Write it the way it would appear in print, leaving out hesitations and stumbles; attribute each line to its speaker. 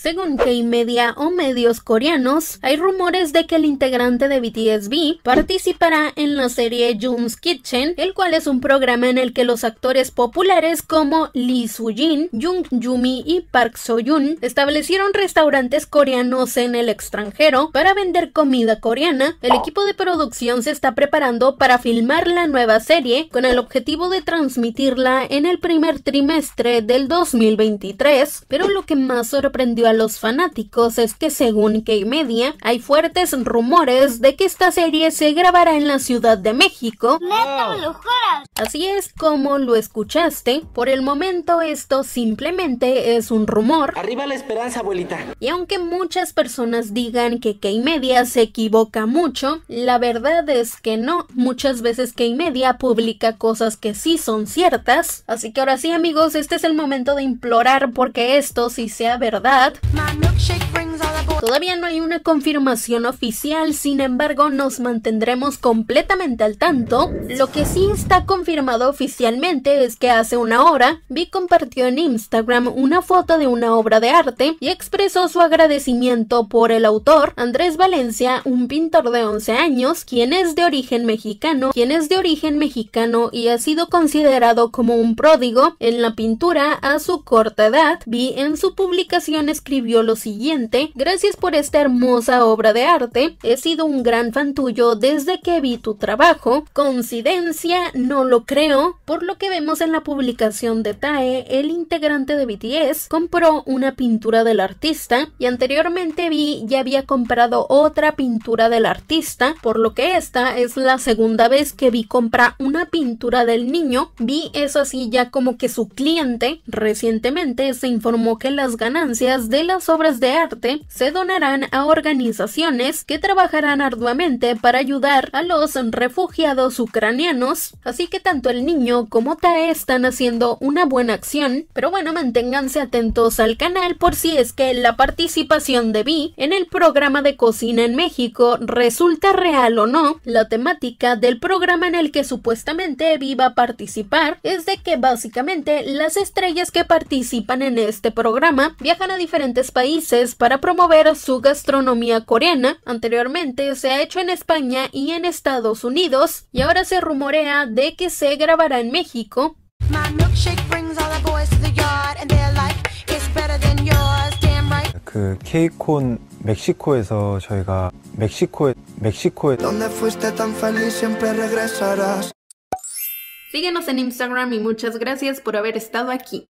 Speaker 1: Según K-Media o medios coreanos, hay rumores de que el integrante de BTS V participará en la serie June's Kitchen, el cual es un programa en el que los actores populares como Lee Soo-jin, Jung Yoo-mi y Park So-yoon establecieron restaurantes coreanos en el extranjero para vender comida coreana. El equipo de producción se está preparando para filmar la nueva serie con el objetivo de transmitirla en el primer trimestre del 2023, pero lo que más sorprendió a los fanáticos es que según K-Media hay fuertes rumores de que esta serie se grabará en la Ciudad de México.
Speaker 2: ¡Neta, me lo juras!
Speaker 1: Así es como lo escuchaste. Por el momento esto simplemente es un rumor.
Speaker 3: Arriba la esperanza, abuelita.
Speaker 1: Y aunque muchas personas digan que K-Media se equivoca mucho, la verdad es que no. Muchas veces K-Media publica cosas que sí son ciertas. Así que ahora sí, amigos, este es el momento de implorar porque esto sí sea verdad. Todavía no hay una confirmación oficial, sin embargo nos mantendremos completamente al tanto. Lo que sí está confirmado oficialmente es que hace una hora V compartió en Instagram una foto de una obra de arte y expresó su agradecimiento por el autor, Andrés Valencia, un pintor de 11 años, quien es de origen mexicano y ha sido considerado como un pródigo en la pintura a su corta edad. V en su publicación escribió lo siguiente: gracias por esta hermosa obra de arte, he sido un gran fan tuyo desde que vi tu trabajo. ¿Coincidencia? No lo creo. Por lo que vemos en la publicación de Tae, el integrante de BTS compró una pintura del artista y anteriormente V ya había comprado otra pintura del artista, por lo que esta es la segunda vez que V compra una pintura del niño. V es así ya como que su cliente. Recientemente se informó que las ganancias de las obras de arte se donarán a organizaciones que trabajarán arduamente para ayudar a los refugiados ucranianos, así que tanto el niño como Tae están haciendo una buena acción. Pero bueno, manténganse atentos al canal por si es que la participación de V en el programa de cocina en México resulta real o no. La temática del programa en el que supuestamente V va a participar es de que básicamente las estrellas que participan en este programa viajan a diferentes países para promover su gastronomía coreana. Anteriormente se ha hecho en España y en Estados Unidos y ahora se rumorea de que se grabará en México.
Speaker 4: 그 케이콘 멕시코에서 저희가 멕시코에
Speaker 5: Donde fuiste tan feliz siempre regresarás.
Speaker 1: Síguenos en Instagram y muchas gracias por haber estado aquí.